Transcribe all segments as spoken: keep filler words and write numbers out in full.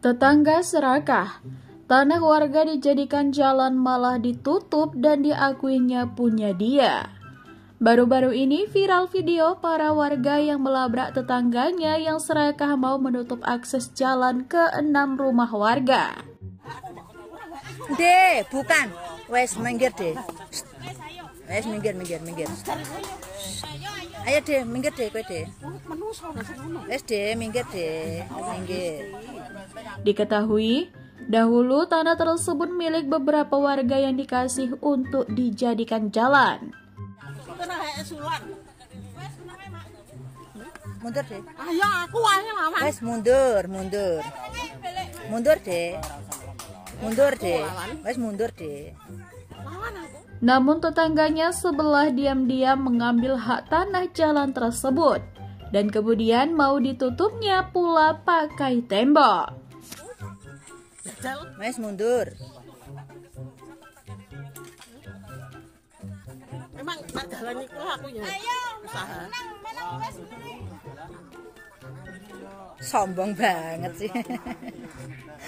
Tetangga serakah, tanah warga dijadikan jalan malah ditutup dan diakuinya punya dia. Baru-baru ini viral video para warga yang melabrak tetangganya yang serakah mau menutup akses jalan ke enam rumah warga. Deh, bukan. Wes minggir deh. Wes minggir, minggir, minggir. Ayo deh, minggir deh, kowe deh. Wes deh, minggir deh, minggir. Diketahui, dahulu tanah tersebut milik beberapa warga yang dikasih untuk dijadikan jalan. Mundur deh. Ayo aku aja lawan. Wes mundur, mundur. Mundur deh. Mundur deh. Wes mundur deh. Lawan aku. Namun tetangganya sebelah diam-diam mengambil hak tanah jalan tersebut dan kemudian mau ditutupnya pula pakai tembok. Wes mundur. Memang nak jalan iku aku ya. Usaha. Sombong banget sih.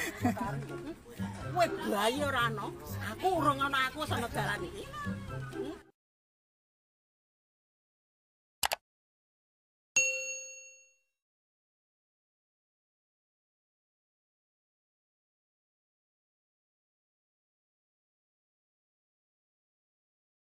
Kowe bayi ora ono. Aku urung ono aku sama jalan iki. Hmm?